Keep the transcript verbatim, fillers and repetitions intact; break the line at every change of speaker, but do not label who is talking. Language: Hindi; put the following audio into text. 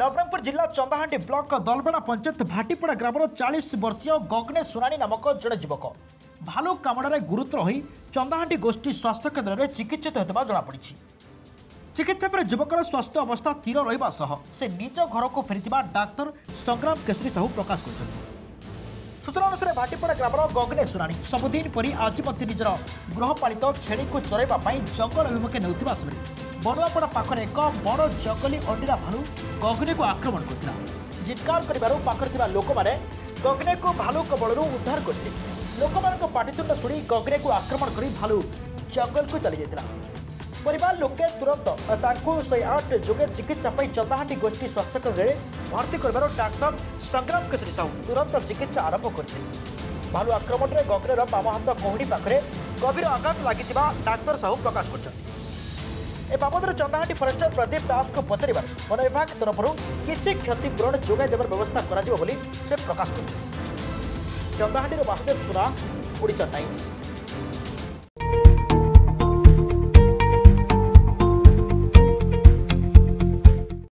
नवरंगपुर जिला चंदाहांडी ब्लॉक दलबेड़ा पंचायत भाटीपड़ा ग्रामर चालीस वर्षीय गगने सुनानी नामक जड़े युवक भालू कामड़े गुरुतर हो चंदाहांडी गोष्ठी स्वास्थ्य केन्द्र में चिकित्सित होता जमापड़ी। चिकित्सा पर युवकर स्वास्थ्य अवस्था स्थिर रहा सह से निज घर को फेरी डाक्तर संग्राम केशरी साहू प्रकाश कर सूचना अनुसार भाटीपड़ा ग्रामर गगने सुनानी सबुदिन परी आज निजर गृहपालित छेली को चरैवाई जंगल अभिमुखे नेउथिबा समय बनुआपड़ा पाखरे एक बड़ जंगली अंडीरा भालू गगने को आक्रमण करता। चित्कार कर लोक मैंने गगने को भालू कबल उद्धार करते। लोक मान पाटितुंड शुणी गगने को आक्रमण कर भालू जंगल को चली जाता। परिवार लोके तुरंत शहे आठ जोगे चिकित्सा चंदाहांडी गोष्ठी स्वास्थ्य केन्द्र में भर्ती कर डाक्तर संग्राम केशरी साहू तुरंत चिकित्सा आरंभ करते। भालू आक्रमण में गगनेर बाम हाथ कोहड़ी पाखे गभीर आघात लगी डाक्तर साहू प्रकाश कर ए बाबद चंदाहांडी फरेस्टर प्रदीप दास को पचार वन विभाग तरफ किसी क्षतिपूरण जोगाई देवर व्यवस्था करा से प्रकाश कर। चंदाहांडी वासुदेव सुना, ओडिशा टाइम्स।